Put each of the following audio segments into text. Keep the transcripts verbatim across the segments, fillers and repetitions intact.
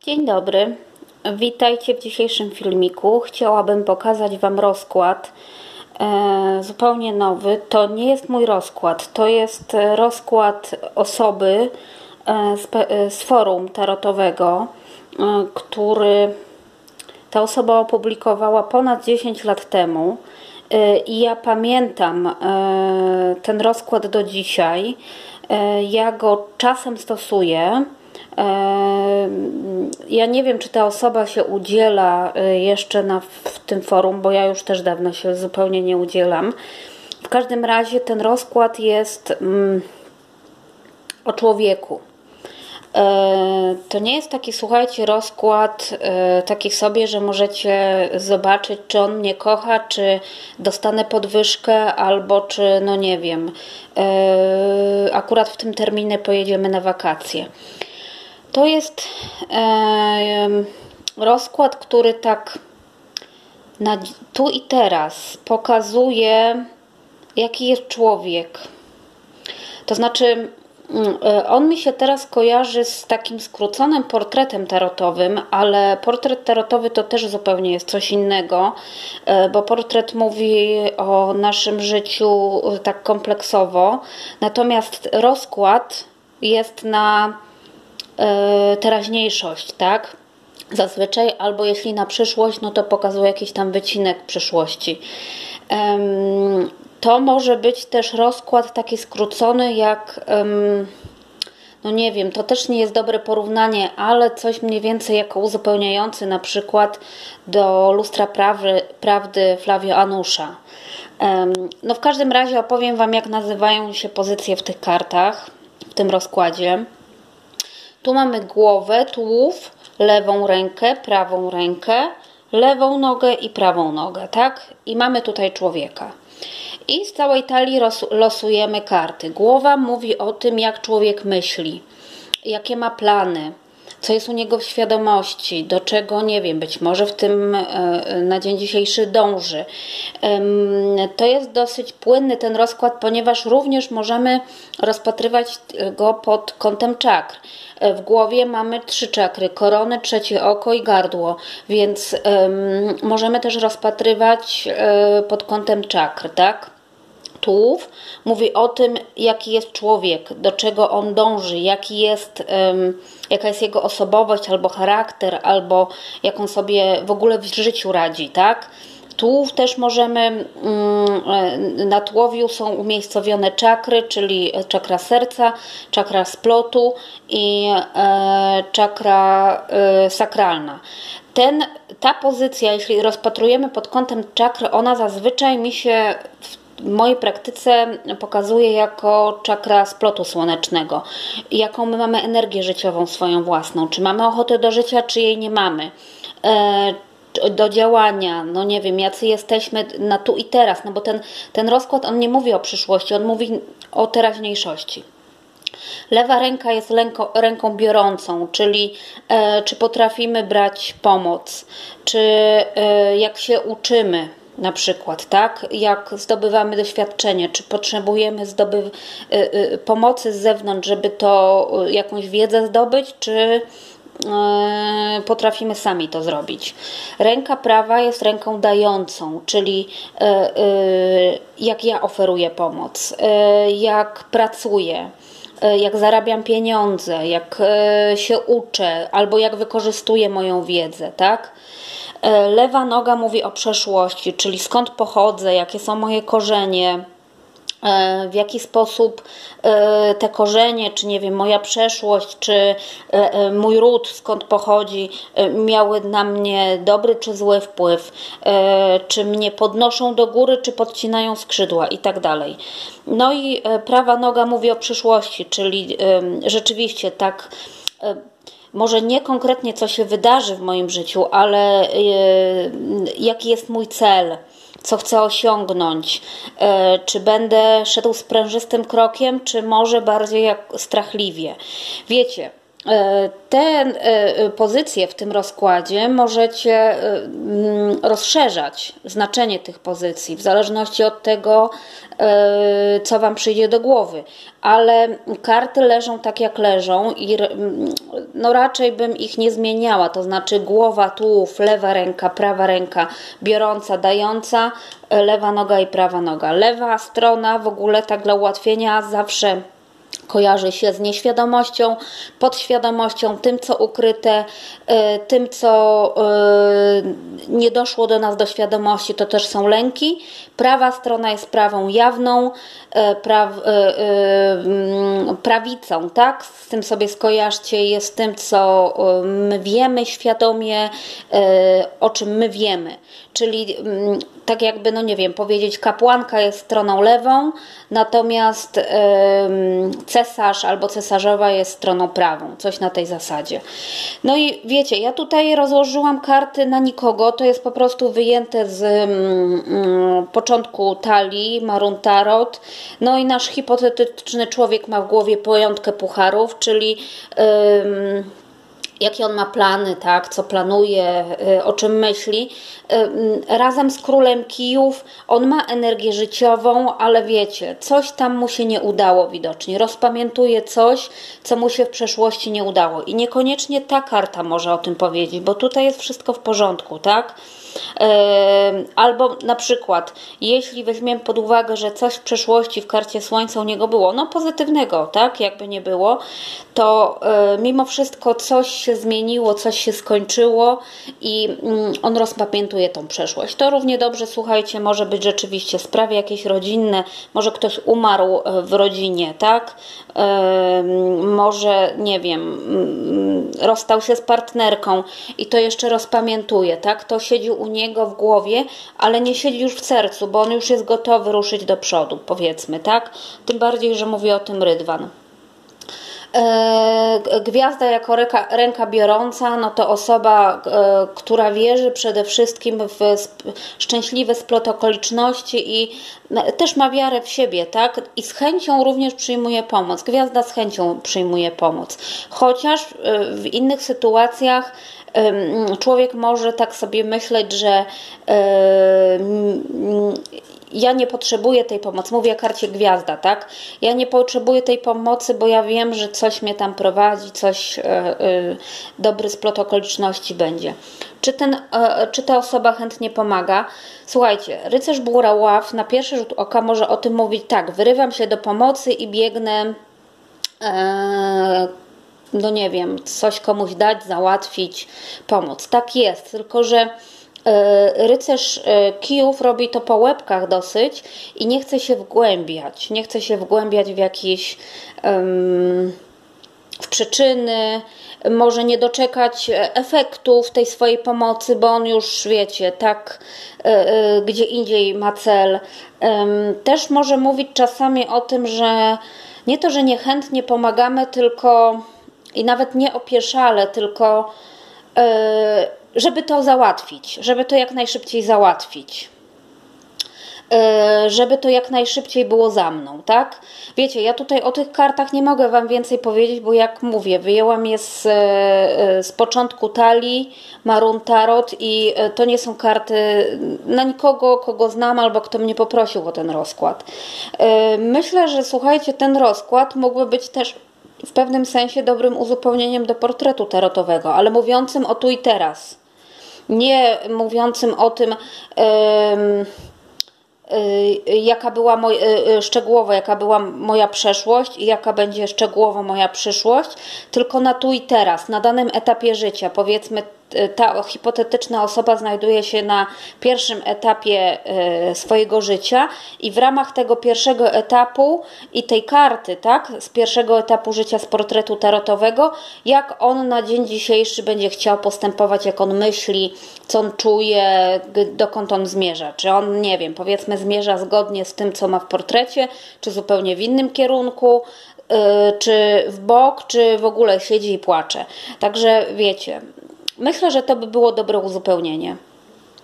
Dzień dobry, witajcie w dzisiejszym filmiku. Chciałabym pokazać Wam rozkład e, zupełnie nowy. To nie jest mój rozkład, to jest rozkład osoby e, z, e, z forum tarotowego, e, który ta osoba opublikowała ponad dziesięć lat temu. E, I ja pamiętam e, ten rozkład do dzisiaj. E, ja go czasem stosuję. Ja nie wiem, czy ta osoba się udziela jeszcze na, w tym forum, bo ja już też dawno się zupełnie nie udzielam. W każdym razie ten rozkład jest mm, o człowieku. To nie jest taki, słuchajcie, rozkład taki sobie, że możecie zobaczyć, czy on mnie kocha, czy dostanę podwyżkę, albo czy, no nie wiem, akurat w tym terminie pojedziemy na wakacje. To jest e, rozkład, który tak na tu i teraz pokazuje, jaki jest człowiek. To znaczy, on mi się teraz kojarzy z takim skróconym portretem tarotowym, ale portret tarotowy to też zupełnie jest coś innego, bo portret mówi o naszym życiu tak kompleksowo, natomiast rozkład jest na teraźniejszość, tak? Zazwyczaj, albo jeśli na przyszłość, no to pokazuje jakiś tam wycinek przyszłości. To może być też rozkład taki skrócony, jak no nie wiem, to też nie jest dobre porównanie, ale coś mniej więcej jako uzupełniający, na przykład do lustra prawdy, prawdy Flavio Anusza. No w każdym razie opowiem Wam, jak nazywają się pozycje w tych kartach, w tym rozkładzie. Tu mamy głowę, tułów, lewą rękę, prawą rękę, lewą nogę i prawą nogę, tak? I mamy tutaj człowieka. I z całej talii losujemy karty. Głowa mówi o tym, jak człowiek myśli, jakie ma plany, co jest u niego w świadomości, do czego, nie wiem, być może w tym na dzień dzisiejszy dąży. To jest dosyć płynny ten rozkład, ponieważ również możemy rozpatrywać go pod kątem czakr. W głowie mamy trzy czakry, korony, trzecie oko i gardło, więc możemy też rozpatrywać pod kątem czakr, tak? Tułów mówi o tym, jaki jest człowiek, do czego on dąży, jaki jest, um, jaka jest jego osobowość albo charakter, albo jak on sobie w ogóle w życiu radzi, tak? Tułów też możemy, um, na tułowiu są umiejscowione czakry, czyli czakra serca, czakra splotu i e, czakra e, sakralna. Ten, ta pozycja, jeśli rozpatrujemy pod kątem czakry, ona zazwyczaj mi się w w mojej praktyce pokazuje jako czakra splotu słonecznego. Jaką my mamy energię życiową swoją własną. Czy mamy ochotę do życia, czy jej nie mamy. E, do działania, no nie wiem, jacy jesteśmy na tu i teraz. No bo ten, ten rozkład, on nie mówi o przyszłości, on mówi o teraźniejszości. Lewa ręka jest ręką, ręką biorącą, czyli e, czy potrafimy brać pomoc, czy e, jak się uczymy, na przykład, tak? Jak zdobywamy doświadczenie, czy potrzebujemy zdobyw- y, y, pomocy z zewnątrz, żeby to y, jakąś wiedzę zdobyć, czy y, potrafimy sami to zrobić. Ręka prawa jest ręką dającą, czyli y, y, jak ja oferuję pomoc, y, jak pracuję, jak zarabiam pieniądze, jak się uczę, albo jak wykorzystuję moją wiedzę, tak? Lewa noga mówi o przeszłości, czyli skąd pochodzę, jakie są moje korzenie, w jaki sposób te korzenie, czy nie wiem, moja przeszłość, czy mój ród, skąd pochodzi, miały na mnie dobry czy zły wpływ, czy mnie podnoszą do góry, czy podcinają skrzydła i tak dalej. No i prawa noga mówi o przyszłości, czyli rzeczywiście tak, może nie konkretnie co się wydarzy w moim życiu, ale jaki jest mój cel, co chcę osiągnąć, czy będę szedł sprężystym krokiem, czy może bardziej jak strachliwie. Wiecie, te pozycje w tym rozkładzie możecie rozszerzać znaczenie tych pozycji w zależności od tego, co Wam przyjdzie do głowy, ale karty leżą tak jak leżą i no raczej bym ich nie zmieniała, to znaczy głowa, tułów, lewa ręka, prawa ręka, biorąca, dająca, lewa noga i prawa noga. Lewa strona w ogóle tak dla ułatwienia zawsze kojarzy się z nieświadomością, podświadomością, tym co ukryte, tym co nie doszło do nas do świadomości, to też są lęki. Prawa strona jest prawą jawną, praw, prawicą, tak? Z tym sobie skojarzcie, jest tym co my wiemy świadomie, o czym my wiemy. Czyli tak jakby, no nie wiem, powiedzieć kapłanka jest stroną lewą, natomiast cesarz albo cesarzowa jest stroną prawą, coś na tej zasadzie. No i wiecie, ja tutaj rozłożyłam karty na nikogo, to jest po prostu wyjęte z mm, początku talii, Marun Tarot. No i nasz hipotetyczny człowiek ma w głowie piątkę pucharów, czyli ym, jakie on ma plany, tak, co planuje, o czym myśli. Razem z królem kijów on ma energię życiową, ale wiecie, coś tam mu się nie udało widocznie. Rozpamiętuje coś, co mu się w przeszłości nie udało. I niekoniecznie ta karta może o tym powiedzieć, bo tutaj jest wszystko w porządku, tak? Albo na przykład, jeśli weźmiemy pod uwagę, że coś w przeszłości w karcie Słońca u niego było, no pozytywnego, tak, jakby nie było, to mimo wszystko coś się zmieniło, coś się skończyło i on rozpamiętuje tą przeszłość. To równie dobrze, słuchajcie, może być rzeczywiście sprawy jakieś rodzinne, może ktoś umarł w rodzinie, tak, może, nie wiem, rozstał się z partnerką i to jeszcze rozpamiętuje, tak, to siedzi u niego w głowie, ale nie siedzi już w sercu, bo on już jest gotowy ruszyć do przodu, powiedzmy, tak? Tym bardziej, że mówi o tym Rydwan. Gwiazda jako ręka, ręka biorąca, no to osoba, która wierzy przede wszystkim w szczęśliwy splot okoliczności i też ma wiarę w siebie, tak? I z chęcią również przyjmuje pomoc. Gwiazda z chęcią przyjmuje pomoc. Chociaż w innych sytuacjach człowiek może tak sobie myśleć, że ja nie potrzebuję tej pomocy. Mówię o karcie gwiazda, tak? Ja nie potrzebuję tej pomocy, bo ja wiem, że coś mnie tam prowadzi, coś, dobry splot okoliczności będzie. Czy, ten, czy ta osoba chętnie pomaga? Słuchajcie, rycerz buław na pierwszy rzut oka może o tym mówić tak, wyrywam się do pomocy i biegnę, no nie wiem, coś komuś dać, załatwić, pomóc. Tak jest, tylko że rycerz kijów robi to po łebkach dosyć i nie chce się wgłębiać, nie chce się wgłębiać w jakieś um, w przyczyny, może nie doczekać efektów tej swojej pomocy, bo on już, wiecie, tak gdzie indziej ma cel. Też może mówić czasami o tym, że nie to, że niechętnie pomagamy, tylko i nawet nie opieszale, tylko żeby to załatwić, żeby to jak najszybciej załatwić, żeby to jak najszybciej było za mną, tak? Wiecie, ja tutaj o tych kartach nie mogę Wam więcej powiedzieć, bo jak mówię, wyjęłam je z, z początku talii, Marun Tarot i to nie są karty na nikogo, kogo znam albo kto mnie poprosił o ten rozkład. Myślę, że słuchajcie, ten rozkład mógłby być też w pewnym sensie dobrym uzupełnieniem do portretu tarotowego, ale mówiącym o tu i teraz. Nie mówiącym o tym, yy, yy, jaka była moj, yy, szczegółowo, jaka była moja przeszłość i jaka będzie szczegółowo moja przyszłość, tylko na tu i teraz, na danym etapie życia. Powiedzmy, ta hipotetyczna osoba znajduje się na pierwszym etapie swojego życia i w ramach tego pierwszego etapu i tej karty, tak, z pierwszego etapu życia z portretu tarotowego, jak on na dzień dzisiejszy będzie chciał postępować, jak on myśli, co on czuje, dokąd on zmierza. Czy on, nie wiem, powiedzmy zmierza zgodnie z tym, co ma w portrecie, czy zupełnie w innym kierunku, czy w bok, czy w ogóle siedzi i płacze. Także wiecie, myślę, że to by było dobre uzupełnienie.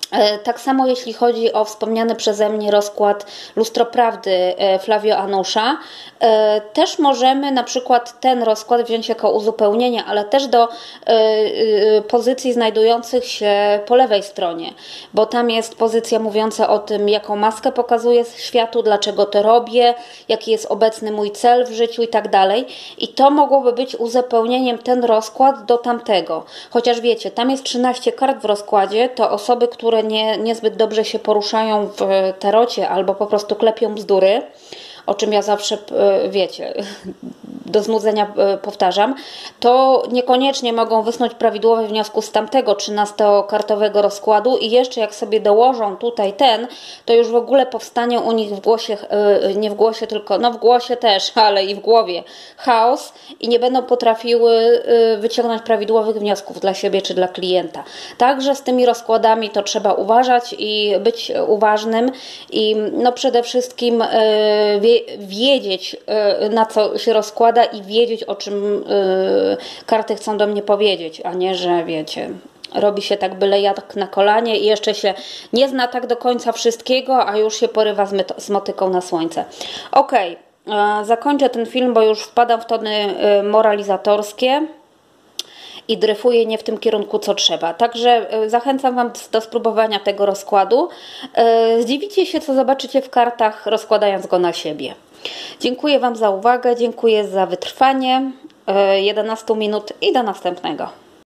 Tak samo jeśli chodzi o wspomniany przeze mnie rozkład Lustro Prawdy Flavio Anusza, też możemy na przykład ten rozkład wziąć jako uzupełnienie, ale też do pozycji znajdujących się po lewej stronie, bo tam jest pozycja mówiąca o tym, jaką maskę pokazuję światu, dlaczego to robię, jaki jest obecny mój cel w życiu i tak dalej. I to mogłoby być uzupełnieniem ten rozkład do tamtego. Chociaż wiecie, tam jest trzynaście kart w rozkładzie, to osoby, które nie, niezbyt dobrze się poruszają w tarocie albo po prostu klepią bzdury, o czym ja zawsze, wiecie, do znudzenia powtarzam, to niekoniecznie mogą wysnuć prawidłowy wniosek z tamtego trzynastokartowego rozkładu i jeszcze jak sobie dołożą tutaj ten, to już w ogóle powstanie u nich w głosie, nie w głosie tylko, no w głosie też, ale i w głowie chaos i nie będą potrafiły wyciągnąć prawidłowych wniosków dla siebie czy dla klienta. Także z tymi rozkładami to trzeba uważać i być uważnym i no przede wszystkim wie, wiedzieć, na co się rozkłada i wiedzieć, o czym karty chcą do mnie powiedzieć, a nie, że wiecie, robi się tak byle jak na kolanie i jeszcze się nie zna tak do końca wszystkiego, a już się porywa z motyką na słońce. Ok, zakończę ten film, bo już wpadam w tony moralizatorskie i dryfuję nie w tym kierunku, co trzeba. Także zachęcam Wam do spróbowania tego rozkładu. Zdziwicie się, co zobaczycie w kartach, rozkładając go na siebie. Dziękuję Wam za uwagę, dziękuję za wytrwanie. jedenaście minut i do następnego.